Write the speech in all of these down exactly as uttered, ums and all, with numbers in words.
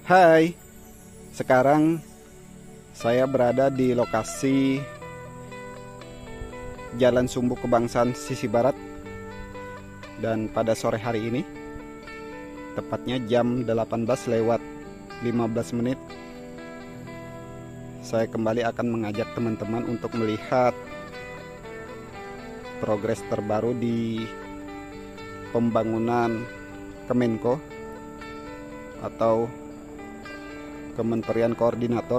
Hai, sekarang saya berada di lokasi Jalan Sumbu Kebangsaan sisi barat. Dan pada sore hari ini, tepatnya jam delapan belas lewat lima belas menit, saya kembali akan mengajak teman-teman untuk melihat progres terbaru di pembangunan Kemenko atau Kementerian Koordinator.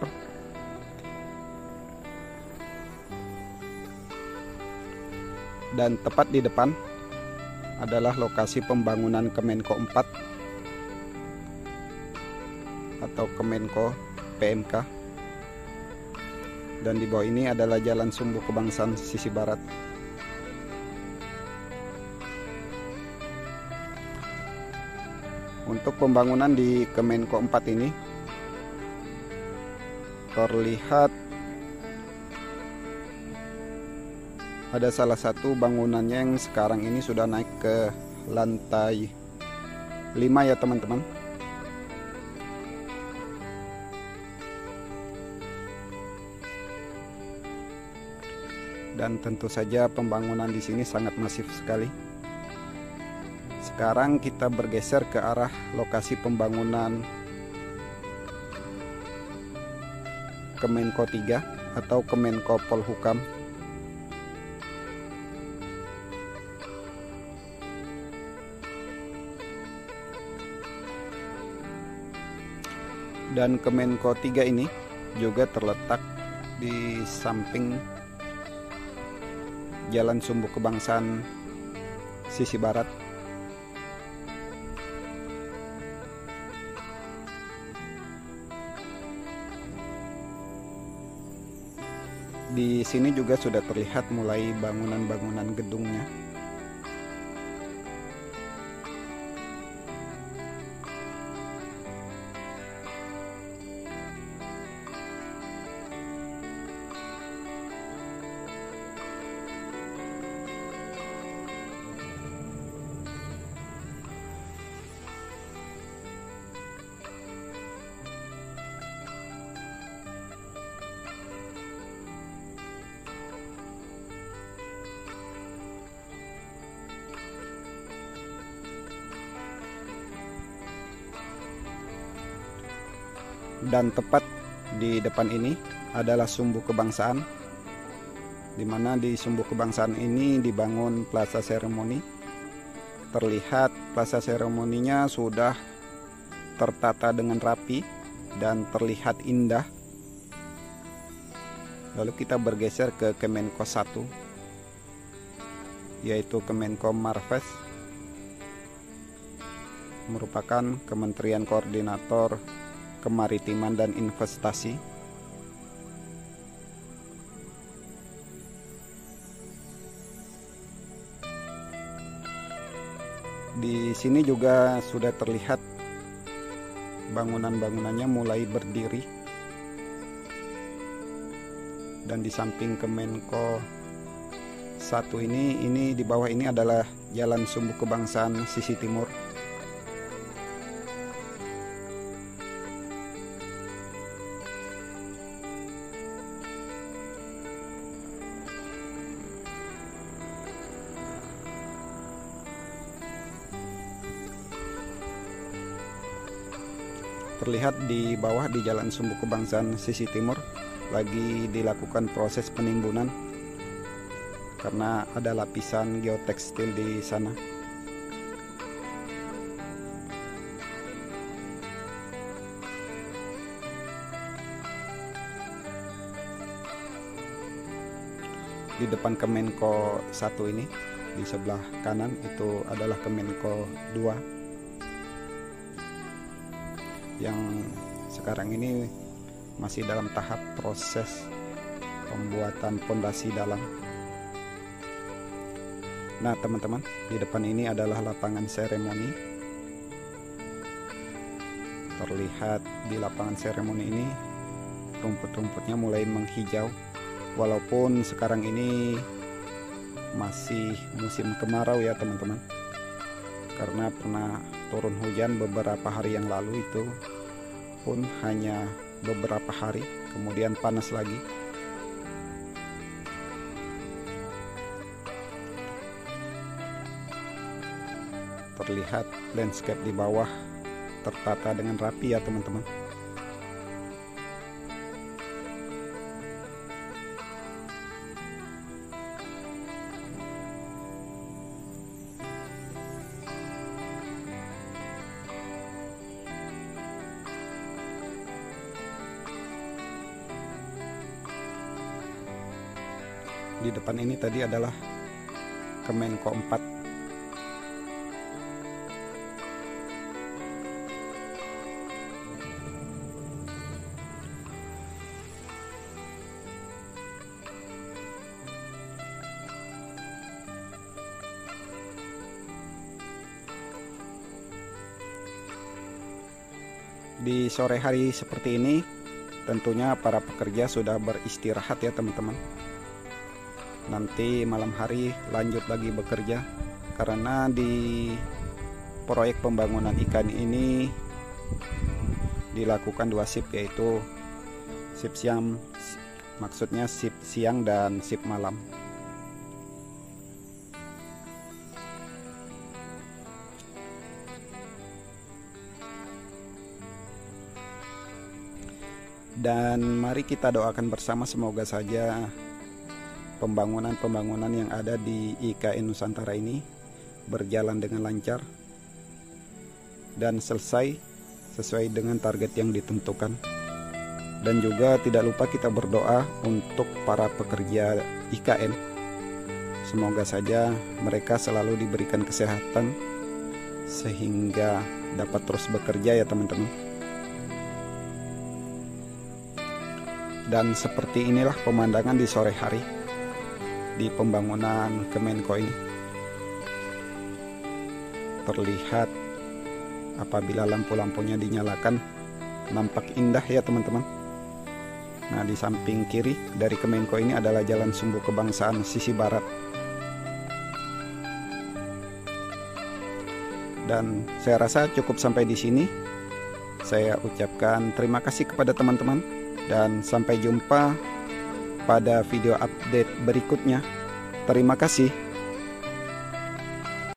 Dan tepat di depan adalah lokasi pembangunan Kemenko empat atau Kemenko P M K. Dan di bawah ini adalah Jalan Sumbu Kebangsaan sisi barat. Untuk pembangunan di Kemenko empat ini terlihat ada salah satu bangunannya yang sekarang ini sudah naik ke lantai lima ya teman-teman. Dan tentu saja pembangunan di sini sangat masif sekali. Sekarang kita bergeser ke arah lokasi pembangunan Kemenko tiga atau Kemenko Polhukam. Dan Kemenko tiga ini juga terletak di samping Jalan Sumbu Kebangsaan sisi barat. Di sini juga sudah terlihat mulai bangunan-bangunan gedungnya. Dan tepat di depan ini adalah Sumbu Kebangsaan, di mana di Sumbu Kebangsaan ini dibangun plaza seremoni. Terlihat plaza seremoninya sudah tertata dengan rapi dan terlihat indah. Lalu kita bergeser ke Kemenko satu, yaitu Kemenko Marves, merupakan Kementerian Koordinator Kemaritiman dan Investasi. Di sini juga sudah terlihat bangunan-bangunannya mulai berdiri. Dan di samping Kemenko satu ini, ini di bawah ini adalah Jalan Sumbu Kebangsaan sisi timur. Terlihat di bawah di Jalan Sumbu Kebangsaan sisi timur lagi dilakukan proses penimbunan karena ada lapisan geotekstil di sana. Di depan Kemenko satu ini, di sebelah kanan itu adalah Kemenko dua yang sekarang ini masih dalam tahap proses pembuatan pondasi dalam. Nah teman-teman, di depan ini adalah lapangan seremoni. Terlihat di lapangan seremoni ini rumput-rumputnya mulai menghijau, walaupun sekarang ini masih musim kemarau ya teman-teman, karena pernah turun hujan beberapa hari yang lalu itu pun hanya beberapa hari, kemudian panas lagi. Terlihat landscape di bawah tertata dengan rapi ya teman-teman. Di depan ini tadi adalah Kemenko empat. Di sore hari seperti ini tentunya para pekerja sudah beristirahat ya teman-teman. Nanti malam hari lanjut lagi bekerja, karena di proyek pembangunan ikan ini dilakukan dua shift, yaitu shift siang, maksudnya shift siang dan shift malam. Dan mari kita doakan bersama, semoga saja pembangunan-pembangunan yang ada di I K N Nusantara ini berjalan dengan lancar dan selesai sesuai dengan target yang ditentukan. Dan juga tidak lupa kita berdoa untuk para pekerja I K N. Semoga saja mereka selalu diberikan kesehatan sehingga dapat terus bekerja ya teman-teman. Dan seperti inilah pemandangan di sore hari di pembangunan Kemenko ini. Terlihat apabila lampu-lampunya dinyalakan nampak indah ya teman-teman. Nah, di samping kiri dari Kemenko ini adalah Jalan Sumbu Kebangsaan sisi barat. Dan saya rasa cukup sampai di sini. Saya ucapkan terima kasih kepada teman-teman dan sampai jumpa pada video update berikutnya. Terima kasih.